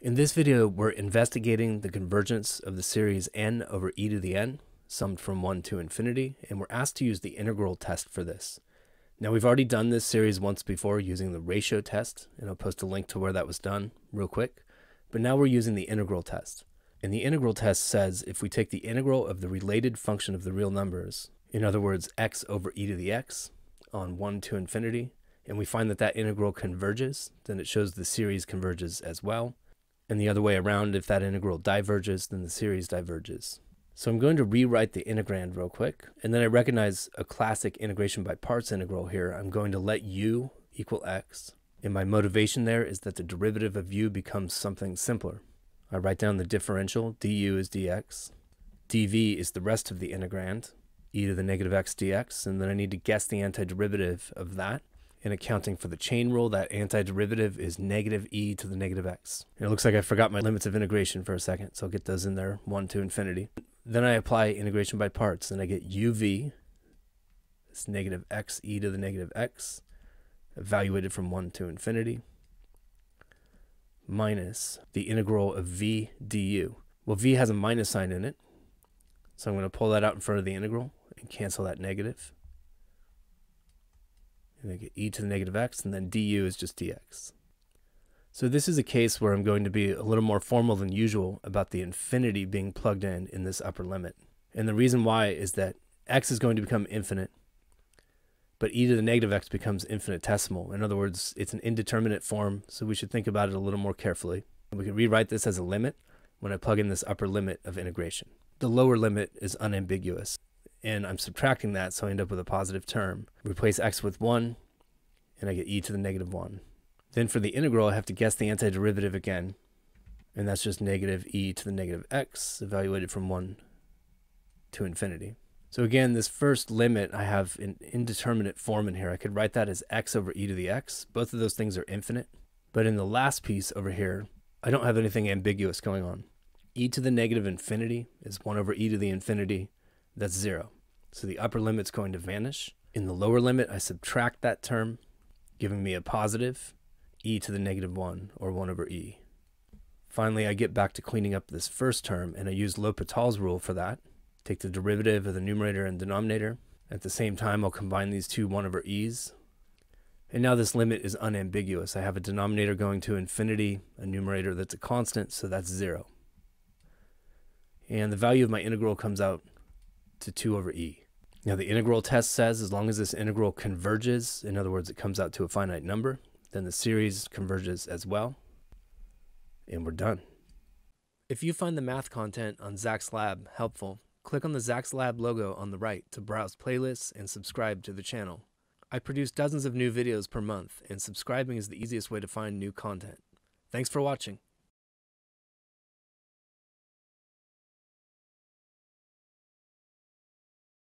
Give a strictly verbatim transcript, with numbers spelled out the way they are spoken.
In this video, we're investigating the convergence of the series n over e to the n, summed from one to infinity, and we're asked to use the integral test for this. Now, we've already done this series once before using the ratio test, and I'll post a link to where that was done real quick. But now we're using the integral test. And the integral test says if we take the integral of the related function of the real numbers, in other words, x over e to the x on one to infinity, and we find that that integral converges, then it shows the series converges as well. And the other way around, if that integral diverges, then the series diverges. So I'm going to rewrite the integrand real quick, and then I recognize a classic integration by parts integral here. I'm going to let u equal x, and my motivation there is that the derivative of u becomes something simpler. I write down the differential, du is dx, dv is the rest of the integrand, e to the negative x dx, and then I need to guess the antiderivative of that. And accounting for the chain rule, that antiderivative is negative e to the negative x. And it looks like I forgot my limits of integration for a second, so I'll get those in there, one to infinity. Then I apply integration by parts, and I get uv, it's negative x e to the negative x, evaluated from one to infinity, minus the integral of v du. Well, v has a minus sign in it, so I'm going to pull that out in front of the integral and cancel that negative. And I get e to the negative x, and then du is just dx. So this is a case where I'm going to be a little more formal than usual about the infinity being plugged in in this upper limit. And the reason why is that x is going to become infinite, but e to the negative x becomes infinitesimal. In other words, it's an indeterminate form, so we should think about it a little more carefully. And we can rewrite this as a limit when I plug in this upper limit of integration. The lower limit is unambiguous, and I'm subtracting that, so I end up with a positive term. Replace x with one, and I get e to the negative one. Then for the integral, I have to guess the antiderivative again, and that's just negative e to the negative x, evaluated from one to infinity. So again, this first limit, I have an indeterminate form in here. I could write that as x over e to the x. Both of those things are infinite. But in the last piece over here, I don't have anything ambiguous going on. E to the negative infinity is one over e to the infinity. That's zero. So the upper limit's going to vanish. In the lower limit, I subtract that term, giving me a positive e to the negative one, or one over e. Finally, I get back to cleaning up this first term, and I use L'Hopital's rule for that. Take the derivative of the numerator and denominator. At the same time, I'll combine these two one over e's. And now this limit is unambiguous. I have a denominator going to infinity, a numerator that's a constant, so that's zero. And the value of my integral comes out to two over e. Now the integral test says as long as this integral converges, in other words, it comes out to a finite number, then the series converges as well, and we're done. If you find the math content on Zach's Lab helpful, click on the Zach's Lab logo on the right to browse playlists and subscribe to the channel. I produce dozens of new videos per month, and subscribing is the easiest way to find new content. Thanks for watching.